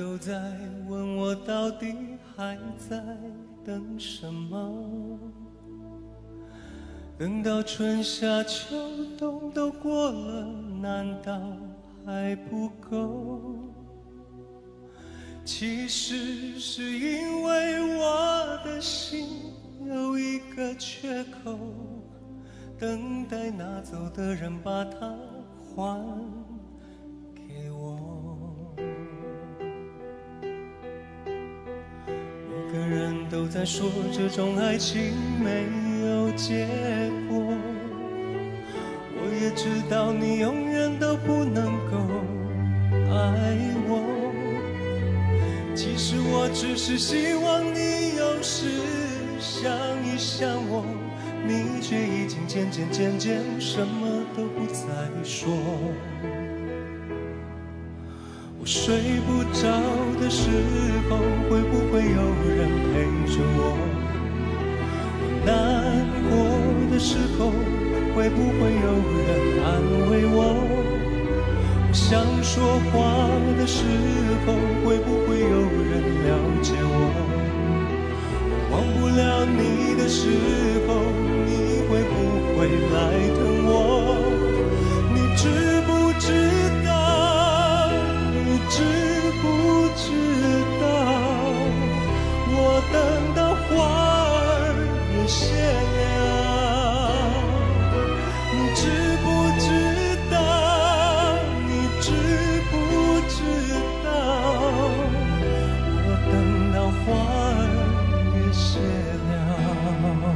都在问我到底还在等什么，等到春夏秋冬都过了，难道还不够？其实是因为我的心有一个缺口，等待拿走的人把它还给我。每个人都在说这种爱情没有结果，我也知道你永远都不能够爱我。其实我只是希望你有时想一想我，你却已经渐渐什么都不再说。我睡不着的时候，会不会有人陪着我？我难过的时候，会不会有人安慰我？我想说话的时候，会不会有人了解我？我忘不了你的时候，你会不会来疼我？你知不知道？你知不知道？我等到花儿也谢了。你知不知道？你知不知道？我等到花儿也谢了。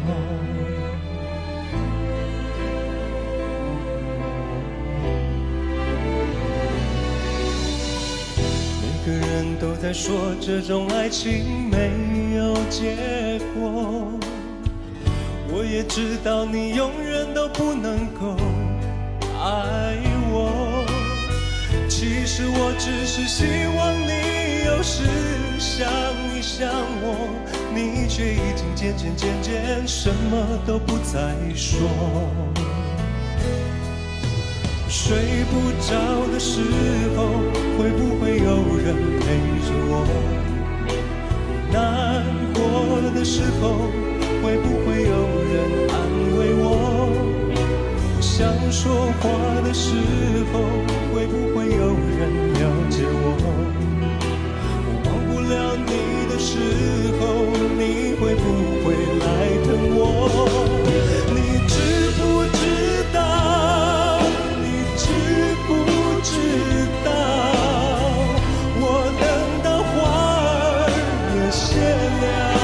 每个人都在说这种爱情没有结果，我也知道你永远都不能够爱我。其实我只是希望你有时想一想我，你却已经渐渐什么都不再说。睡不着的时候，会不会有人陪着我？难过的时候，会不会有人安慰我？我想说话的时候，会不会有人了解我？我忘不了你的时候，你会不会来疼我？你知不知道？你知不知道？我等到花儿也谢了。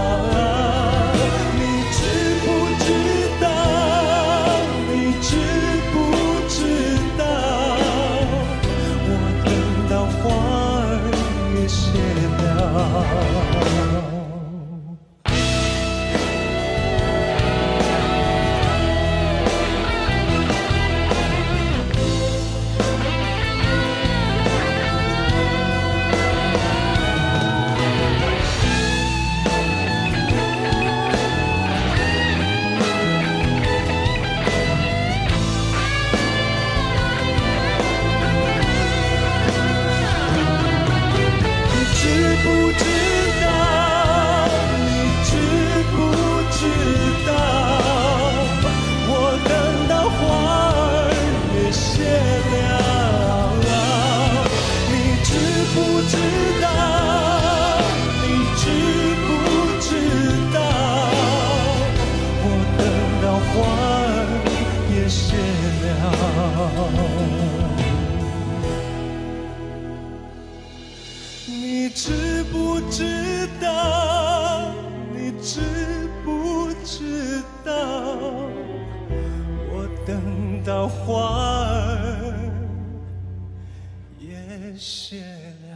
你知不知道？你知不知道？我等到花儿也谢了。你知不知道？你知不知道？我等到花儿也谢了。